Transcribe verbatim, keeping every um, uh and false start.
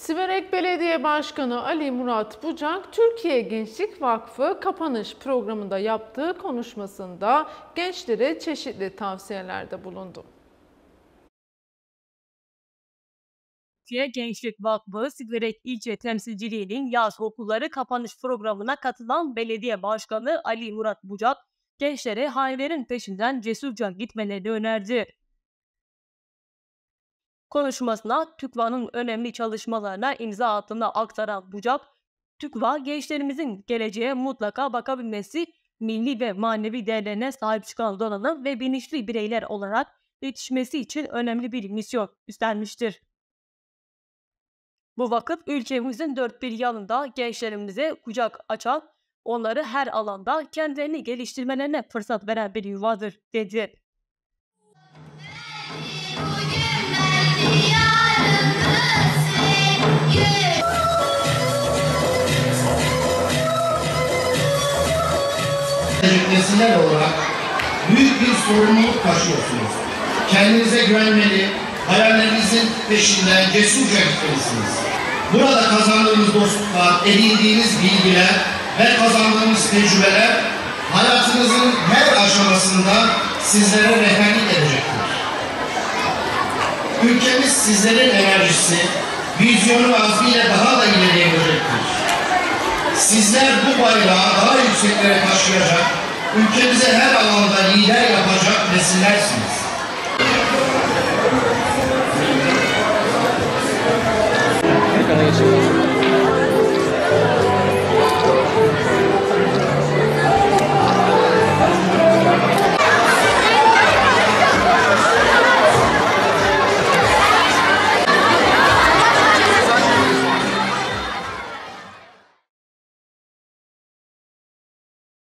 Siverek Belediye Başkanı Ali Murat Bucak, Türkiye Gençlik Vakfı kapanış programında yaptığı konuşmasında gençlere çeşitli tavsiyelerde bulundu. Türkiye Gençlik Vakfı Siverek İlçe Temsilciliği'nin yaz okulları kapanış programına katılan Belediye Başkanı Ali Murat Bucak, gençlere hayallerin peşinden cesurca gitmelerini önerdi. Konuşmasına TÜGVA'nın önemli çalışmalarına imza attığını aktaran Bucak, TÜGVA gençlerimizin geleceğe mutlaka bakabilmesi, milli ve manevi değerlerine sahip çıkan donanım ve bilinçli bireyler olarak yetişmesi için önemli bir misyon üstlenmiştir. Bu vakıf ülkemizin dört bir yanında gençlerimize kucak açan, onları her alanda kendilerini geliştirmelerine fırsat veren bir yuvadır, dedi. Nesiller olarak büyük bir sorumluluk taşıyorsunuz. Kendinize güvenmeli, hayallerinizin peşinden cesurca gitmelisiniz. Burada kazandığınız dostluklar, edindiğiniz bilgiler ve kazandığınız tecrübeler hayatınızın her aşamasında sizlere rehberlik edecektir. Ülkemiz sizlerin enerjisi, vizyonu ve azmiyle daha da ileriye götürecektir. Sizler bu bayrağı daha yükseklere taşıyacak, ülkemize her alanda lider yapacak nesillersiniz.